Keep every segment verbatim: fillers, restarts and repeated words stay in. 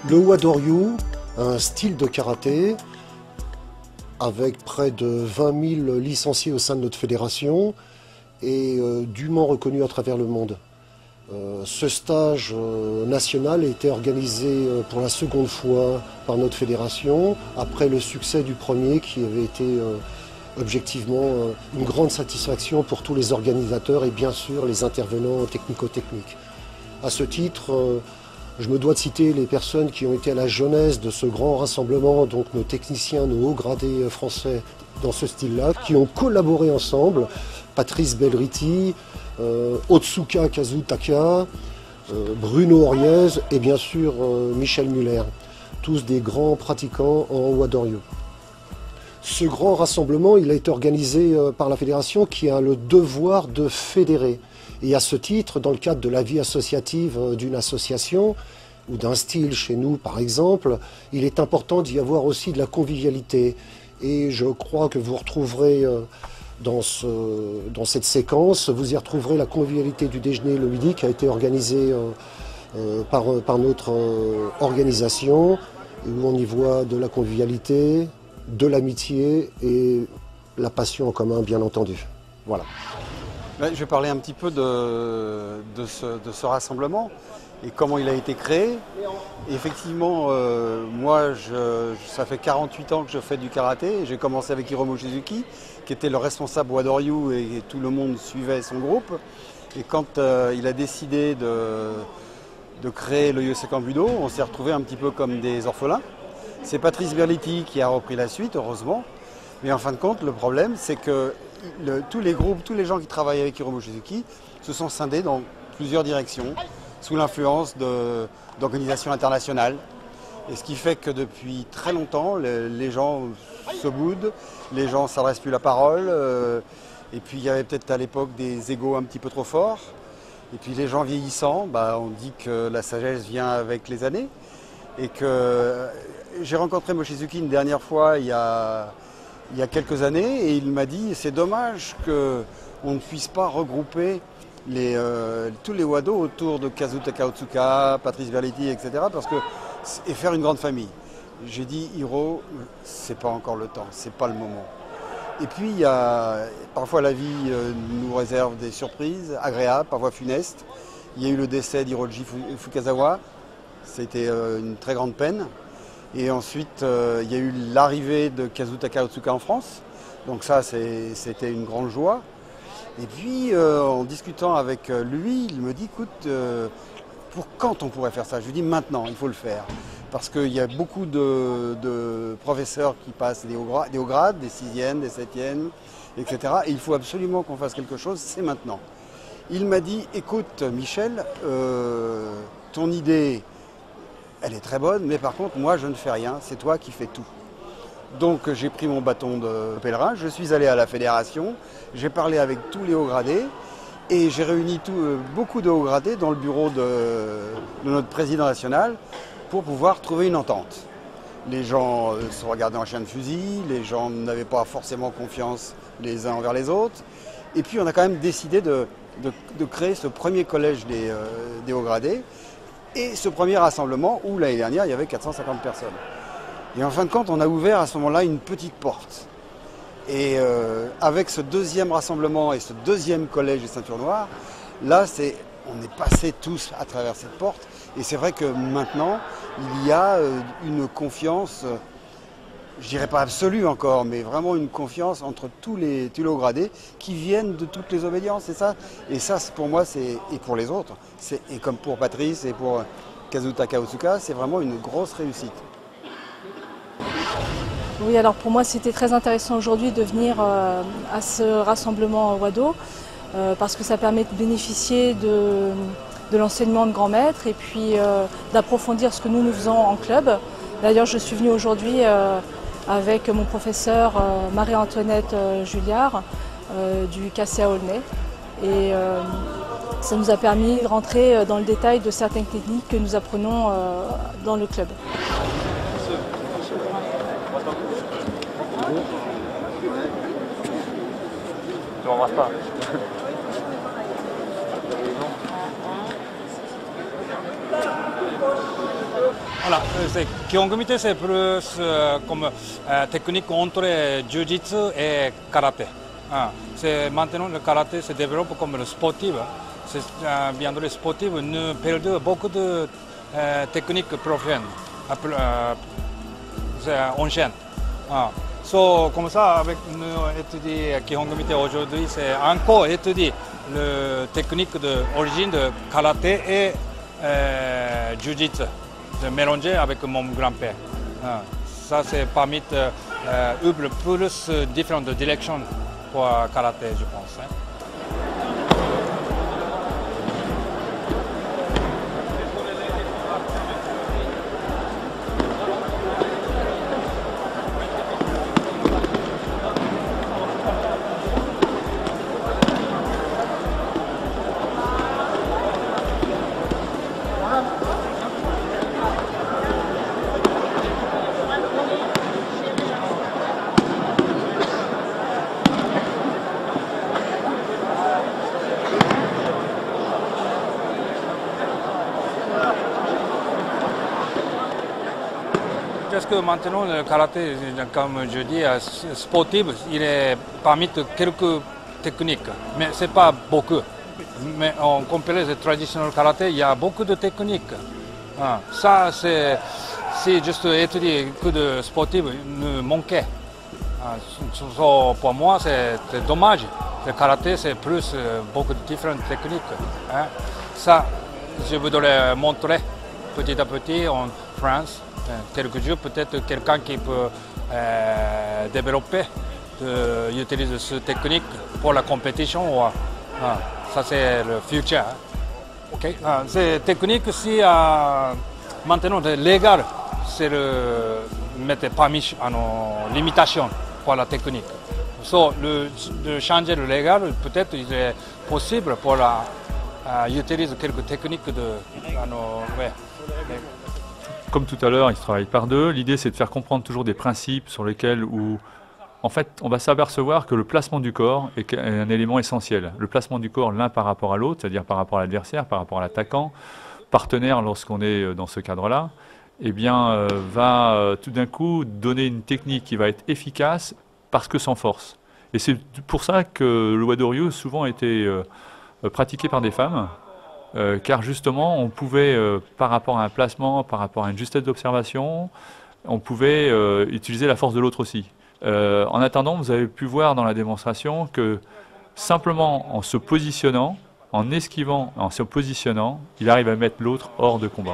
Le Wadoryu, un style de karaté avec près de vingt mille licenciés au sein de notre fédération et euh, dûment reconnu à travers le monde. Euh, ce stage euh, national a été organisé euh, pour la seconde fois par notre fédération, après le succès du premier qui avait été euh, objectivement euh, une grande satisfaction pour tous les organisateurs et bien sûr les intervenants technico-techniques. À ce titre, euh, je me dois de citer les personnes qui ont été à la jeunesse de ce grand rassemblement, donc nos techniciens, nos hauts gradés français dans ce style-là, qui ont collaboré ensemble, Patrice Belriti, Euh, Otsuka Kazutaka, euh, Bruno Oriez et bien sûr euh, Michel Muller, tous des grands pratiquants en Wadoryu. Ce grand rassemblement, il a été organisé euh, par la fédération qui a le devoir de fédérer. Et à ce titre, dans le cadre de la vie associative euh, d'une association ou d'un style chez nous par exemple, il est important d'y avoir aussi de la convivialité. Et je crois que vous retrouverez euh, Dans, ce, dans cette séquence, vous y retrouverez la convivialité du déjeuner le midi qui a été organisé euh, euh, par, par notre euh, organisation, et où on y voit de la convivialité, de l'amitié et la passion en commun, bien entendu. Voilà. Je vais parler un petit peu de, de, ce, de ce rassemblement et comment il a été créé. Et effectivement, euh, moi, je, ça fait quarante-huit ans que je fais du karaté. J'ai commencé avec Hiromu Shizuki, qui était le responsable Wadoryu et, et tout le monde suivait son groupe. Et quand euh, il a décidé de, de créer le Yosekan Budo, on s'est retrouvés un petit peu comme des orphelins. C'est Patrice Berliti qui a repris la suite, heureusement. Mais en fin de compte, le problème, c'est que le, tous les groupes, tous les gens qui travaillent avec Hiromu Shizuki se sont scindés dans plusieurs directions, sous l'influence d'organisations internationales. Et ce qui fait que depuis très longtemps, les, les gens se boudent, les gens ne s'adressent plus la parole. Euh, et puis il y avait peut-être à l'époque des égos un petit peu trop forts. Et puis les gens vieillissant, bah, on dit que la sagesse vient avec les années. Et que j'ai rencontré Mochizuki une dernière fois il y a, il y a quelques années et il m'a dit c'est dommage qu'on ne puisse pas regrouper Les, euh, tous les Wado autour de Kazutaka Otsuka, Patrice Berliti, et cetera parce que, et faire une grande famille. J'ai dit, Hiro, c'est pas encore le temps, c'est pas le moment. Et puis, il y a, parfois la vie euh, nous réserve des surprises agréables, parfois funestes. Il y a eu le décès d'Hiroji Fukazawa, c'était euh, une très grande peine. Et ensuite, euh, il y a eu l'arrivée de Kazutaka Otsuka en France. Donc ça, c'était une grande joie. Et puis, euh, en discutant avec lui, il me dit, écoute, euh, pour quand on pourrait faire ça? Je lui dis, maintenant, il faut le faire. Parce qu'il y a beaucoup de, de professeurs qui passent des hauts, des hauts grades, des sixièmes, des septièmes, et cetera. Et il faut absolument qu'on fasse quelque chose, c'est maintenant. Il m'a dit, écoute, Michel, euh, ton idée, elle est très bonne, mais par contre, moi, je ne fais rien, c'est toi qui fais tout. Donc j'ai pris mon bâton de pèlerin, je suis allé à la fédération, j'ai parlé avec tous les hauts gradés et j'ai réuni tout, euh, beaucoup de hauts gradés dans le bureau de, de notre président national pour pouvoir trouver une entente. Les gens euh, se regardaient en chien de fusil, les gens n'avaient pas forcément confiance les uns envers les autres. Et puis on a quand même décidé de, de, de créer ce premier collège des, euh, des hauts gradés et ce premier rassemblement où l'année dernière il y avait quatre cent cinquante personnes. Et en fin de compte, on a ouvert à ce moment-là une petite porte. Et euh, avec ce deuxième rassemblement et ce deuxième collège des ceintures noires, là, c'est, on est passés tous à travers cette porte. Et c'est vrai que maintenant, il y a euh, une confiance, euh, je dirais pas absolue encore, mais vraiment une confiance entre tous les, tous les hauts gradés qui viennent de toutes les obédiences. Et ça, et ça pour moi, c'est, et pour les autres, et comme pour Patrice et pour Kazutaka Otsuka, c'est vraiment une grosse réussite. Oui, alors pour moi c'était très intéressant aujourd'hui de venir euh, à ce rassemblement Wado euh, parce que ça permet de bénéficier de, de l'enseignement de grands maîtres et puis euh, d'approfondir ce que nous nous faisons en club. D'ailleurs je suis venue aujourd'hui euh, avec mon professeur euh, Marie-Antoinette euh, Julliard euh, du K C A Aulnay et euh, ça nous a permis de rentrer dans le détail de certaines techniques que nous apprenons euh, dans le club. Tu m'embrasses pas. Voilà, Kihon Kumite, c'est plus euh, comme euh, technique entre Jiu-Jitsu et karaté. Ah, maintenant, le karaté se développe comme le sportif. Euh, bien le sportif nous perd beaucoup de euh, techniques profondes. Euh, on chaîne. Ah. So, comme ça, avec nous étudier Kihon Kumite aujourd'hui, c'est encore étudier la technique d'origine de karaté et euh, Jiu-Jitsu. De mélanger avec mon grand-père. Ah, ça, c'est parmi les euh, plus différentes directions pour le karaté, je pense. Hein. Parce que maintenant, le karaté, comme je dis, sportif, il est parmi quelques techniques, mais ce n'est pas beaucoup. Mais en comparaison avec le traditionnel karaté, il y a beaucoup de techniques. Ah, ça, c'est si juste étudier que de sportif nous manquait. Ah, pour moi, c'est dommage. Le karaté, c'est plus beaucoup de différentes techniques. Hein. Ça, je voudrais montrer petit à petit en France. Quelques jours, peut-être quelqu'un qui peut euh, développer, de, utiliser cette technique pour la compétition. Ah, ça, c'est le futur. Hein. Okay. Ah, cette technique, si euh, maintenant légal, c'est le mettre parmi nos limitations pour la technique. So, le, de changer le légal, peut-être il est possible pour la, euh, utiliser quelques techniques de. Euh, nos, ouais, les, Comme tout à l'heure, ils travaillent par deux. L'idée, c'est de faire comprendre toujours des principes sur lesquels, où, en fait, on va s'apercevoir que le placement du corps est un élément essentiel. Le placement du corps l'un par rapport à l'autre, c'est-à-dire par rapport à l'adversaire, par rapport à l'attaquant, partenaire lorsqu'on est dans ce cadre-là, eh bien, euh, va euh, tout d'un coup donner une technique qui va être efficace parce que sans force. Et c'est pour ça que le Wado-ryu souvent a été euh, pratiqué par des femmes. Euh, car justement, on pouvait, euh, par rapport à un placement, par rapport à une justesse d'observation, on pouvait euh, utiliser la force de l'autre aussi. Euh, en attendant, vous avez pu voir dans la démonstration que simplement en se positionnant, en esquivant, en se positionnant, il arrive à mettre l'autre hors de combat.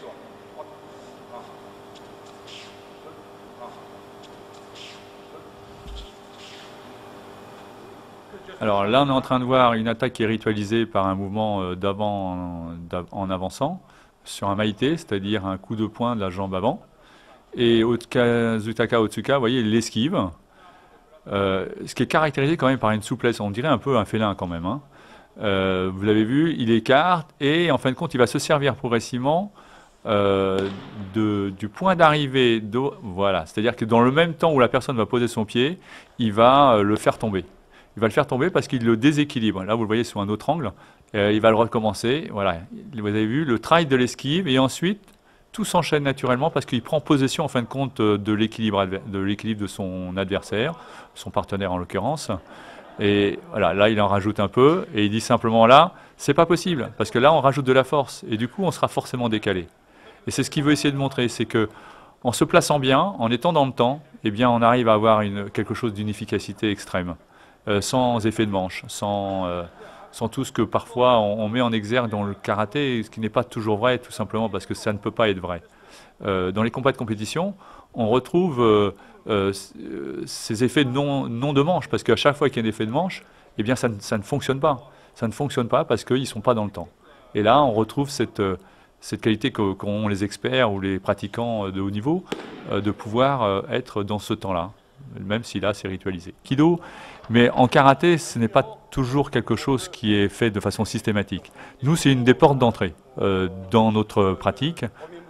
Alors là, on est en train de voir une attaque qui est ritualisée par un mouvement d'avant en avançant sur un maïté, c'est-à-dire un coup de poing de la jambe avant. Et Kazutaka Otsuka, vous voyez, il l'esquive, euh, ce qui est caractérisé quand même par une souplesse. On dirait un peu un félin quand même. Hein. Euh, vous l'avez vu, il écarte et en fin de compte, il va se servir progressivement euh, de, du point d'arrivée. Voilà, c'est-à-dire que dans le même temps où la personne va poser son pied, il va le faire tomber. Il va le faire tomber parce qu'il le déséquilibre. Là, vous le voyez sous un autre angle. Euh, il va le recommencer. Voilà. Vous avez vu le travail de l'esquive. Et ensuite, tout s'enchaîne naturellement parce qu'il prend possession, en fin de compte, de l'équilibre de l'équilibre de son adversaire, son partenaire en l'occurrence. Et voilà, là, il en rajoute un peu. Et il dit simplement là, c'est pas possible. Parce que là, on rajoute de la force. Et du coup, on sera forcément décalé. Et c'est ce qu'il veut essayer de montrer. C'est que en se plaçant bien, en étant dans le temps, eh bien, on arrive à avoir une, quelque chose d'une efficacité extrême. Euh, sans effet de manche, sans, euh, sans tout ce que parfois on, on met en exergue dans le karaté, ce qui n'est pas toujours vrai, tout simplement parce que ça ne peut pas être vrai. Euh, dans les combats de compétition, on retrouve euh, euh, ces effets non, non de manche, parce qu'à chaque fois qu'il y a un effet de manche, eh bien ça, ça ne fonctionne pas. Ça ne fonctionne pas parce qu'ils ne sont pas dans le temps. Et là, on retrouve cette, cette qualité qu'ont les experts ou les pratiquants de haut niveau, euh, de pouvoir euh, être dans ce temps-là, même si là, c'est ritualisé. Kido. Mais en karaté, ce n'est pas toujours quelque chose qui est fait de façon systématique. Nous, c'est une des portes d'entrée euh, dans notre pratique.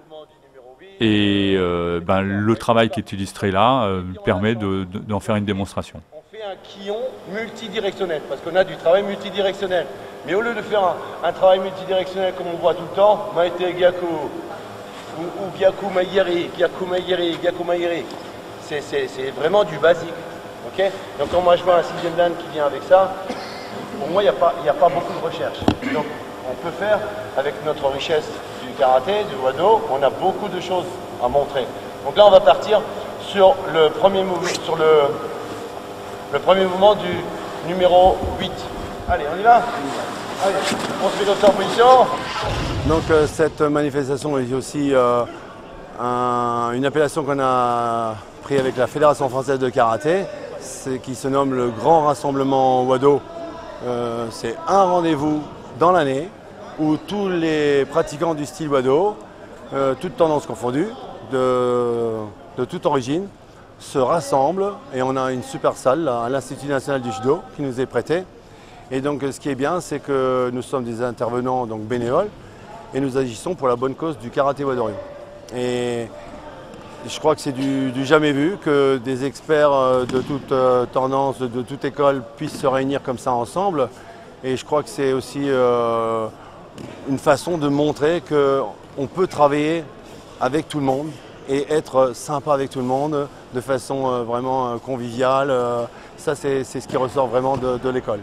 Et euh, ben, le travail qui est illustré là euh, permet d'en de, de, faire une démonstration. On fait un kion multidirectionnel, parce qu'on a du travail multidirectionnel. Mais au lieu de faire un, un travail multidirectionnel comme on voit tout le temps, Maete Gyako, ou, ou Gyakumaigiri, Gyakumaigiri, Gyakumaigiri. C'est vraiment du basique. Okay, donc quand moi je vois un sixième dan qui vient avec ça, pour moi il n'y a, a pas beaucoup de recherche. Donc on peut faire, avec notre richesse du karaté, du wado, on a beaucoup de choses à montrer. Donc là on va partir sur le premier mouvement, sur le, le premier mouvement du numéro huit. Allez, on y va? Allez, on se met comme ça en position. Donc euh, cette manifestation est aussi euh, un, une appellation qu'on a pris avec la Fédération française de karaté, qui se nomme le Grand Rassemblement Wado. Euh, c'est un rendez-vous dans l'année où tous les pratiquants du style Wado, euh, toutes tendances confondues, de, de toute origine, se rassemblent et on a une super salle là, à l'Institut national du judo qui nous est prêtée. Et donc ce qui est bien, c'est que nous sommes des intervenants donc bénévoles et nous agissons pour la bonne cause du karaté wadorien. Et je crois que c'est du, du jamais vu que des experts de toute euh, tendance, de, de toute école puissent se réunir comme ça ensemble. Et je crois que c'est aussi euh, une façon de montrer qu'on peut travailler avec tout le monde et être sympa avec tout le monde de façon euh, vraiment conviviale. Euh, ça, c'est ce qui ressort vraiment de, de l'école.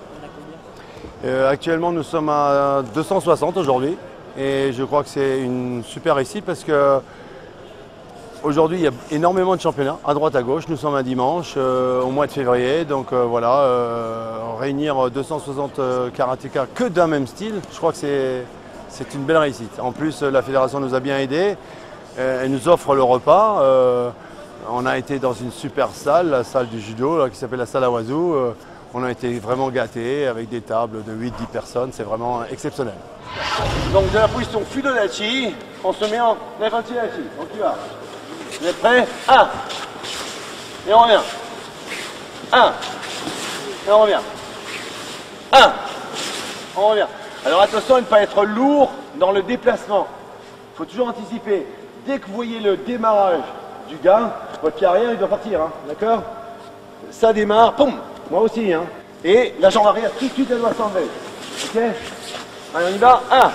Euh, actuellement, nous sommes à deux cent soixante aujourd'hui et je crois que c'est une super réussite parce que aujourd'hui, il y a énormément de championnats à droite à gauche. Nous sommes un dimanche euh, au mois de février, donc euh, voilà, euh, réunir deux cent soixante euh, karatékas que d'un même style, je crois que c'est une belle réussite. En plus, la fédération nous a bien aidés, euh, elle nous offre le repas. Euh, on a été dans une super salle, la salle du judo, là, qui s'appelle la salle à oiseaux. Euh, on a été vraiment gâtés avec des tables de huit dix personnes, c'est vraiment exceptionnel. Donc de la position Fudondachi, on se met en Nefantidachi, donc tu vas. Vous êtes prêts? un. Et on revient. un. Et on revient. un. On revient. Alors attention à ne pas être lourd dans le déplacement. Il faut toujours anticiper. Dès que vous voyez le démarrage du gars, votre pied arrière il doit partir. Hein, d'accord? Ça démarre, poum. Moi aussi. Hein. Et la jambe arrière, tout de suite elle doit s'enlever. Ok? Allez, on y va. un.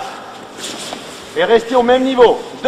Et restez au même niveau. deux.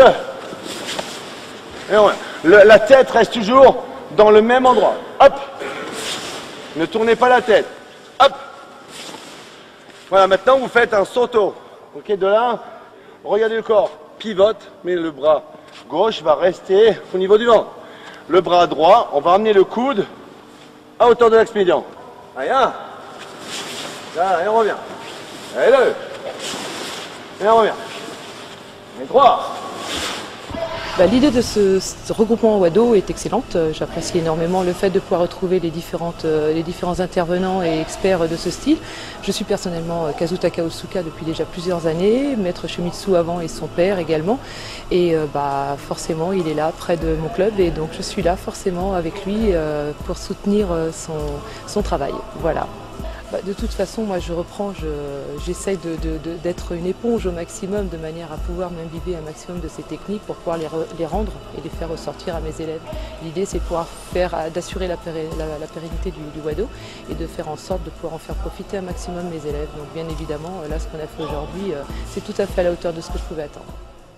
Et on... le, la tête reste toujours dans le même endroit. Hop. Ne tournez pas la tête. Hop. Voilà, maintenant vous faites un sauto. Ok, de là, regardez le corps. Pivote, mais le bras gauche va rester au niveau du ventre. Le bras droit, on va amener le coude à hauteur de l'axe médian. Allez, un. Là, et on revient. Allez, deux. Et on revient. Et trois. Bah, l'idée de ce, ce regroupement Wado est excellente. J'apprécie énormément le fait de pouvoir retrouver les, différentes, les différents intervenants et experts de ce style. Je suis personnellement Kazuta Osuka depuis déjà plusieurs années, maître Shumitsu avant et son père également. Et bah, forcément, il est là près de mon club et donc je suis là forcément avec lui pour soutenir son, son travail. Voilà. De toute façon, moi je reprends, j'essaye je, de, de, d'être une éponge au maximum de manière à pouvoir m'imbiber un maximum de ces techniques pour pouvoir les, re, les rendre et les faire ressortir à mes élèves. L'idée c'est de pouvoir faire, d'assurer la, la, la pérennité du, du Wado et de faire en sorte de pouvoir en faire profiter un maximum mes élèves. Donc bien évidemment, là ce qu'on a fait aujourd'hui, c'est tout à fait à la hauteur de ce que je pouvais attendre.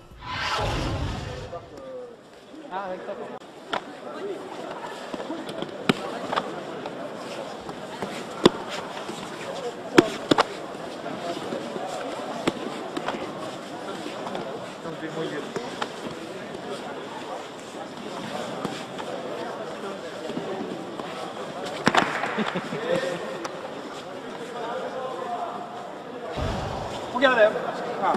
Regardez. Ah.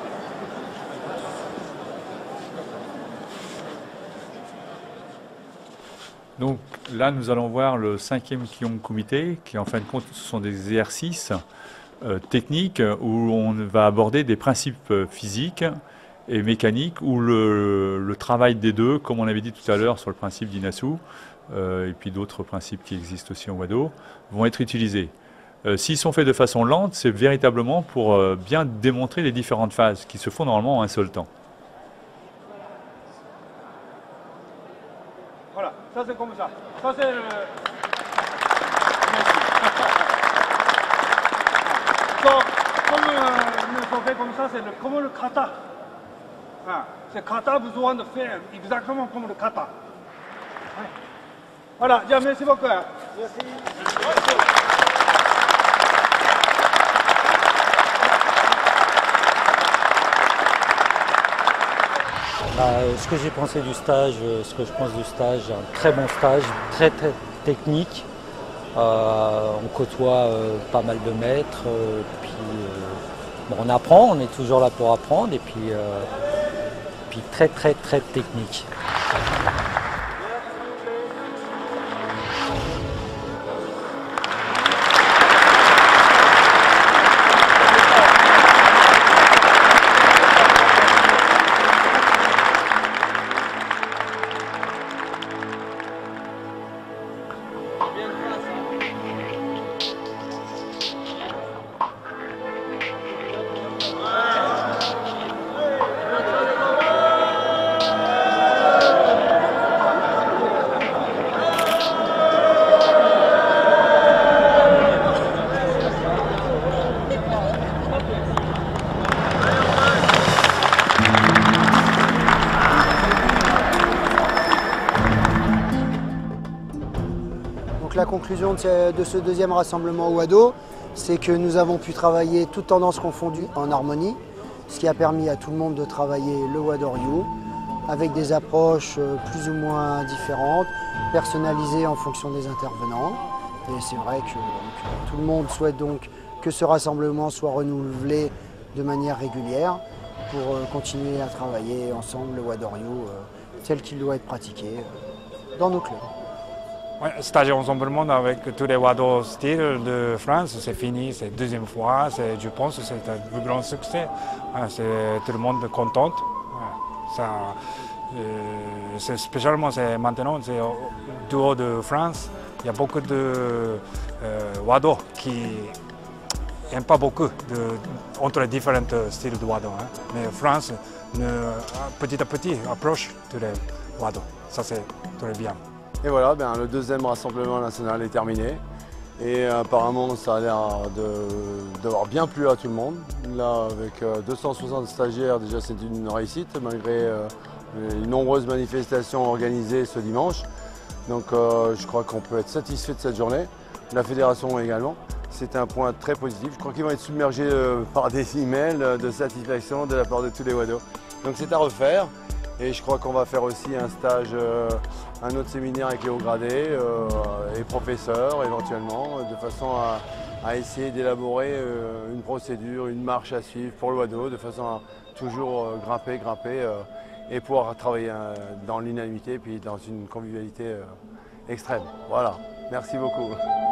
Donc là, nous allons voir le cinquième Kihon Kumite, qui en fin de compte, ce sont des exercices euh, techniques où on va aborder des principes physiques et mécaniques, où le, le travail des deux, comme on avait dit tout à l'heure sur le principe d'Inasu, euh, et puis d'autres principes qui existent aussi en Wado, vont être utilisés. Euh, S'ils sont faits de façon lente, c'est véritablement pour euh, bien démontrer les différentes phases qui se font normalement en un seul temps. Voilà, ça c'est comme ça. Ça c'est le... Quand, comme euh, nous on fait comme ça, c'est comme le kata. Ah. c'est kata besoin de faire exactement comme le kata. Ouais. Voilà, bien, merci beaucoup. Merci. Bah, ce que j'ai pensé du stage, ce que je pense du stage, un très bon stage, très très technique. Euh, on côtoie euh, pas mal de maîtres, euh, puis euh, bon, on apprend, on est toujours là pour apprendre, et puis, euh, puis très très très technique. Donc la conclusion de ce, de ce deuxième rassemblement au WADO, c'est que nous avons pu travailler toutes tendances confondues en harmonie, ce qui a permis à tout le monde de travailler le WADO Ryu avec des approches plus ou moins différentes, personnalisées en fonction des intervenants. Et c'est vrai que donc, tout le monde souhaite donc que ce rassemblement soit renouvelé de manière régulière pour continuer à travailler ensemble le WADO Ryu tel qu'il doit être pratiqué dans nos clubs. Ouais, stage rassemblement avec tous les WADO styles de France, c'est fini, c'est la deuxième fois, je pense que c'est un plus grand succès. C'est tout le monde content. Ça, euh, c'est spécialement c'est maintenant, c'est au dehors de France, il y a beaucoup de euh, WADO qui n'aiment pas beaucoup de, entre les différents styles de WADO. Hein. Mais France, ne, petit à petit, approche tous les WADO. Ça, c'est très bien. Et voilà, ben, le deuxième rassemblement national est terminé. Et apparemment, ça a l'air d'avoir bien plu à tout le monde. Là, avec euh, deux cent soixante stagiaires, déjà c'est une réussite, malgré euh, les nombreuses manifestations organisées ce dimanche. Donc euh, je crois qu'on peut être satisfait de cette journée. La fédération également. C'est un point très positif. Je crois qu'ils vont être submergés euh, par des emails de satisfaction de la part de tous les WADO. Donc c'est à refaire. Et je crois qu'on va faire aussi un stage, euh, un autre séminaire avec les hauts gradés euh, et professeurs éventuellement, de façon à, à essayer d'élaborer euh, une procédure, une marche à suivre pour le WADO, de façon à toujours euh, grimper, grimper euh, et pouvoir travailler euh, dans l'unanimité et puis dans une convivialité euh, extrême. Voilà, merci beaucoup.